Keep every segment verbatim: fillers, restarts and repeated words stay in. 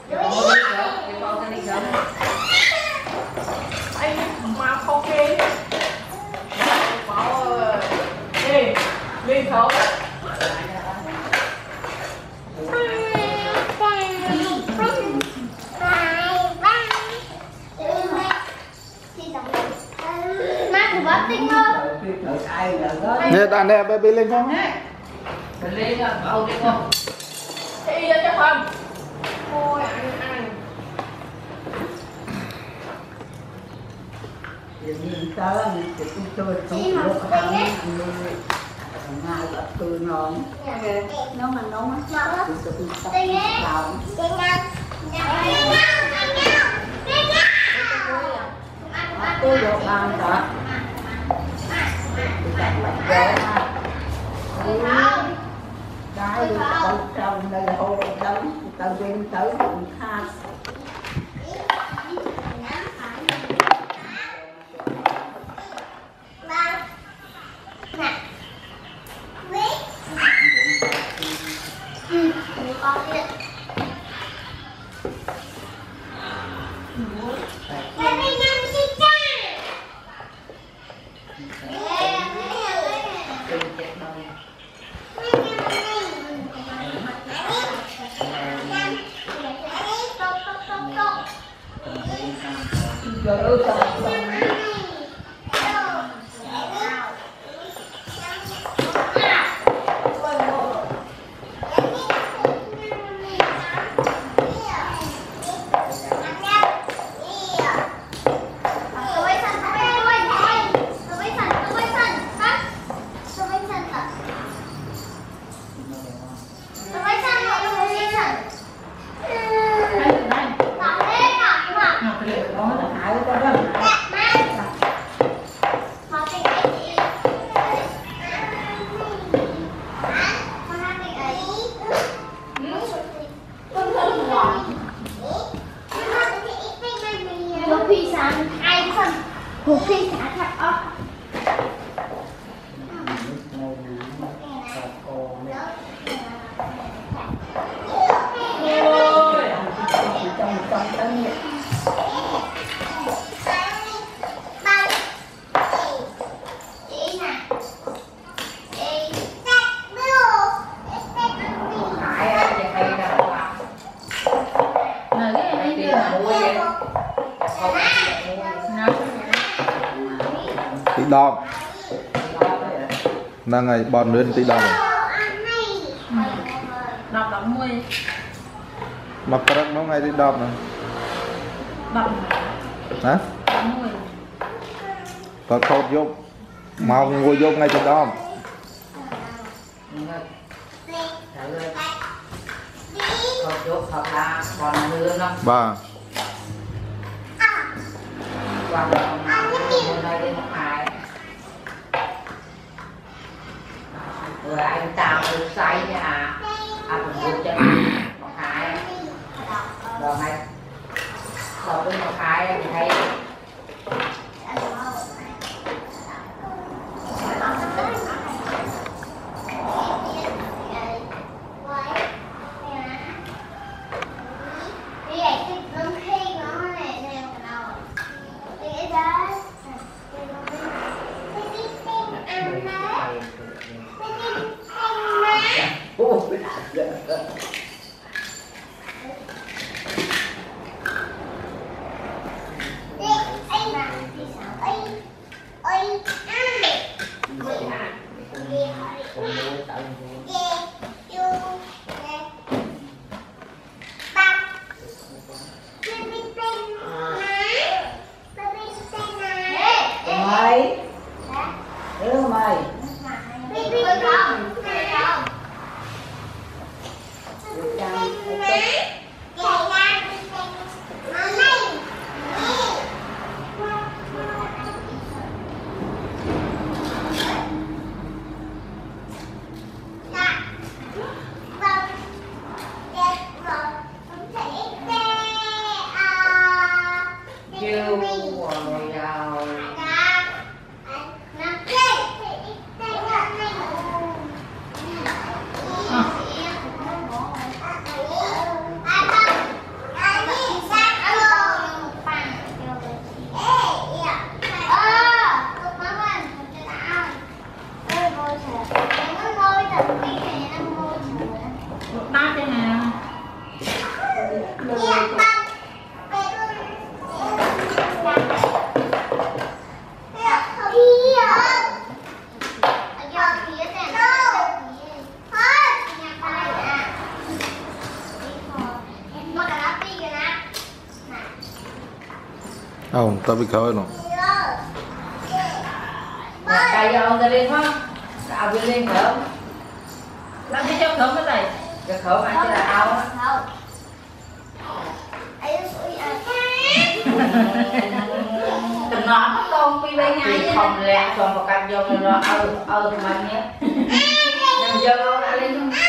Anh mà không kê bảo đi đi thấu nè đàn nè baby lên không lên không lên không đi cho không thôi ăn ăn nhìn tới thì tôi tôi tôi ăn ngày gặp tôi ngon nó mà nấu mắt tôi tôi tôi vô ăn đó cái tao trồng đây hồ đóng tao viên tới cũng khác Trời ơi trời ơi. Một khi xả thật ốc. Tí đòn là ngày bòn lên tí đòn đọc đọc mùi mặc cái nó ngay tí đòn này đọc hả đọc mùi có khâu vô màu ngồi vô ngay tí đòn bà rồi anh tao được say nha à à cũng được cho một hai rồi này rồi với một hai thì hay mày đưa mày Không, tao bị khơi rồi. Cài vô ta lên không? Ao đi lên khởi. Làm gì cho khớm cái này? Cho khởi mà chứ là ao á. Đừng nói mất con đi bên Thì ngay không lẹ xong một canh vô rồi ơ ơ tụi mình nhé. Nằm vô đâu đã lên không?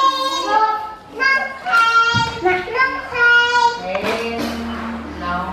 Em nó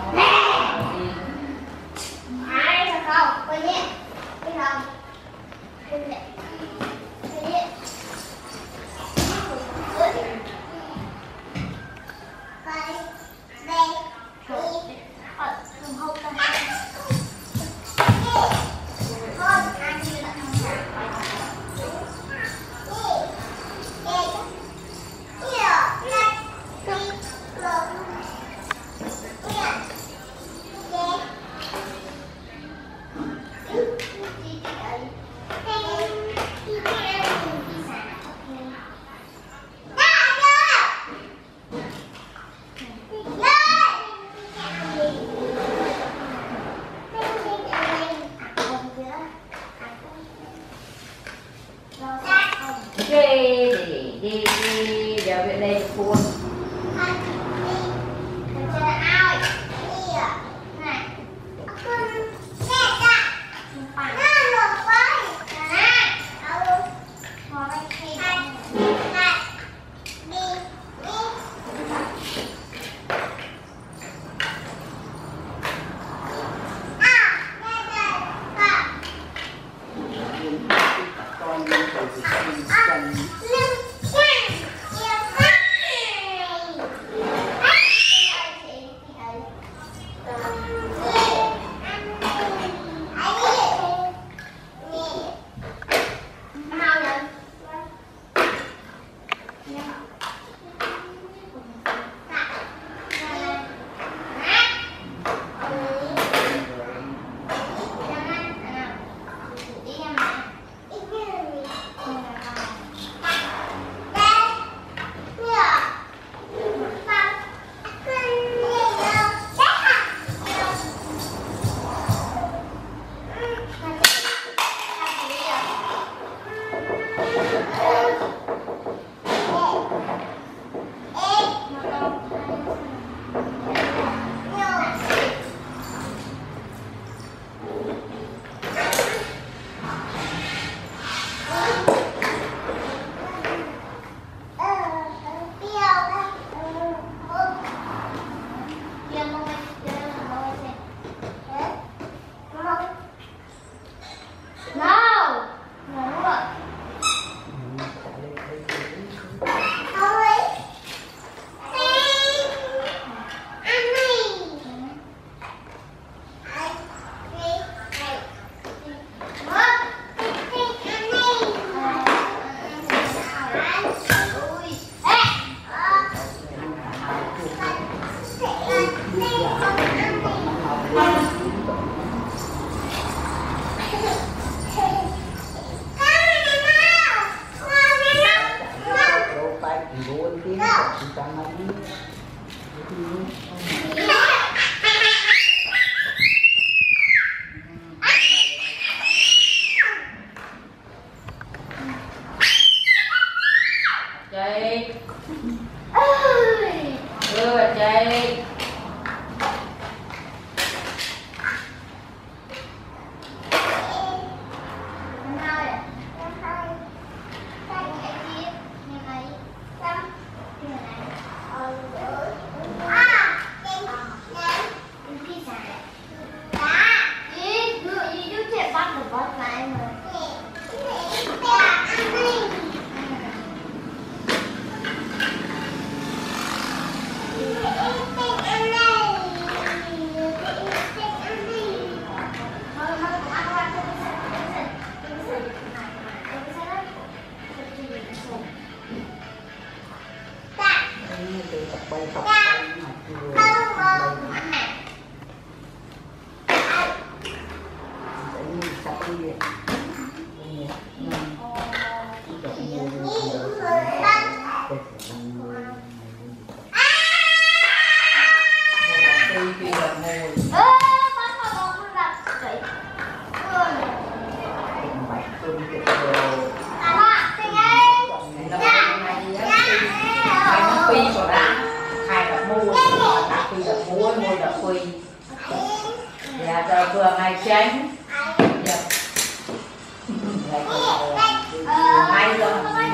đi đi đi đi giờ về đây buồn. Chị đưa bà chị. Tập bay tập vừa ngày tránh hay rồi